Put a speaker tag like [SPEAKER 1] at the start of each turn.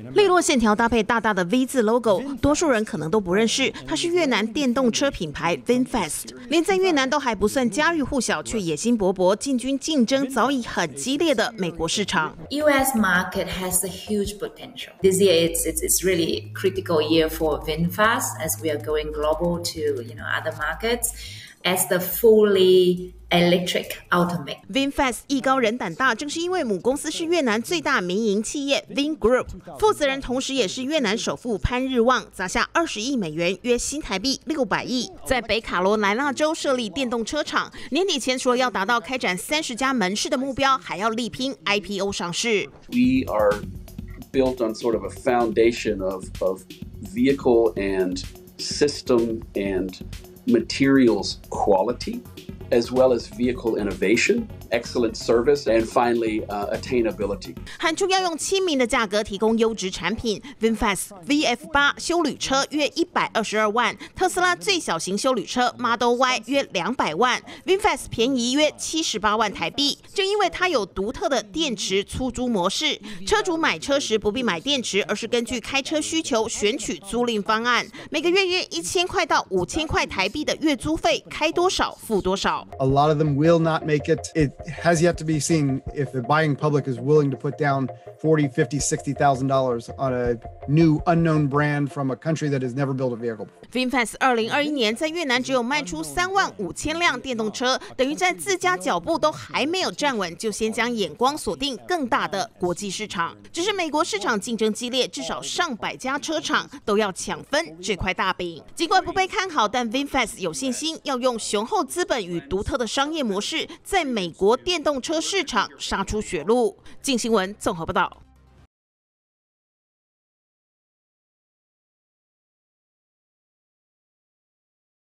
[SPEAKER 1] 利落线条搭配大大的 V 字 logo， 多数人可能都不认识，它是越南电动车品牌 VinFast。连在越南都还不算家喻户晓，却野心勃勃进军竞争早已很激烈的美国市场。
[SPEAKER 2] US market has a huge potential. This year, it's really critical year for VinFast as we are going global to other markets as the fully electric automate.
[SPEAKER 1] VinFast 艺高人胆大，正是因为母公司是越南最大民营企业 Vingroup， 负责人同时也是越南首富潘日旺，砸下20亿美元，约新台币600亿，在北卡罗来纳州设立电动车厂。年底前除了要达到开展30家门市的目标，还要力拼 IPO 上市。
[SPEAKER 3] We are built on sort of a foundation of vehicle and system and materials quality, as well as vehicle innovation, excellent service, and finally, attainability.
[SPEAKER 1] 喊出要用亲民的价格提供优质产品 ，VinFast VF8 休旅车约122万，特斯拉最小型休旅车 Model Y 约200万 ，VinFast 便宜约78万台币。正因为它有独特的电池出租模式，车主买车时不必买电池，而是根据开车需求选取租赁方案，每个月约1000块到5000块台币的月租费，开多少付多少。
[SPEAKER 4] A lot of them will not make it. It has yet to be seen if the buying public is willing to put down $40,000, $50,000, $60,000 on a new unknown brand from a country that has never built a vehicle.
[SPEAKER 1] VinFast 2021年在越南只有卖出35000辆电动车，等于在自家脚步都还没有站稳，就先将眼光锁定更大的国际市场。只是美国市场竞争激烈，至少上百家车厂都要抢分这块大饼。尽管不被看好，但 VinFast 有信心要用雄厚资本与独特的商业模式，在美国电动车市场杀出血路。镜新闻综合报道。